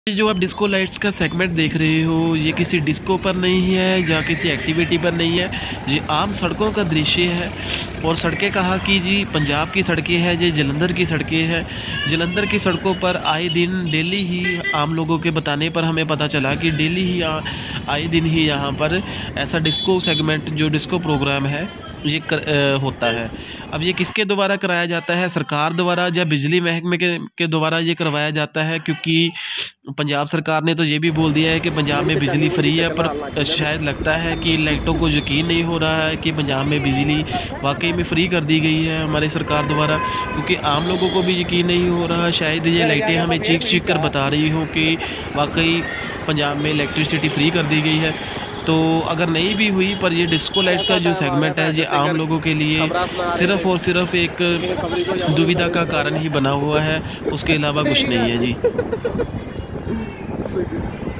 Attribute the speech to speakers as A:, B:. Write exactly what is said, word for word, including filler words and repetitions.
A: ये जो आप डिस्को लाइट्स का सेगमेंट देख रहे हो, ये किसी डिस्को पर नहीं है या किसी एक्टिविटी पर नहीं है। ये आम सड़कों का दृश्य है। और सड़कें कहाँ की जी, पंजाब की सड़कें हैं, ये जलंधर की सड़कें हैं। जलंधर की सड़कों पर आए दिन डेली ही आम लोगों के बताने पर हमें पता चला कि डेली ही आए दिन ही यहाँ पर ऐसा डिस्को सेगमेंट जो डिस्को प्रोग्राम है ये कर, अ, होता है। अब ये किसके द्वारा कराया जाता है, सरकार द्वारा या बिजली महकमे के के द्वारा ये करवाया जाता है? क्योंकि पंजाब सरकार ने तो ये भी बोल दिया है कि पंजाब में बिजली फ्री है, पर शायद लगता है कि लाइटों को यकीन नहीं हो रहा है कि पंजाब में बिजली वाकई में फ्री कर दी गई है हमारी सरकार द्वारा। क्योंकि आम लोगों को भी यकीन नहीं हो रहा, शायद ये लाइटें हमें चीख चीख कर बता रही हो कि वाकई पंजाब में इलेक्ट्रिसिटी फ्री कर दी गई है। तो अगर नहीं भी हुई, पर ये डिस्को लाइट्स का जो सेगमेंट है ये आम लोगों के लिए सिर्फ़ और सिर्फ एक दुविधा का कारण ही बना हुआ है, उसके अलावा कुछ नहीं है जी।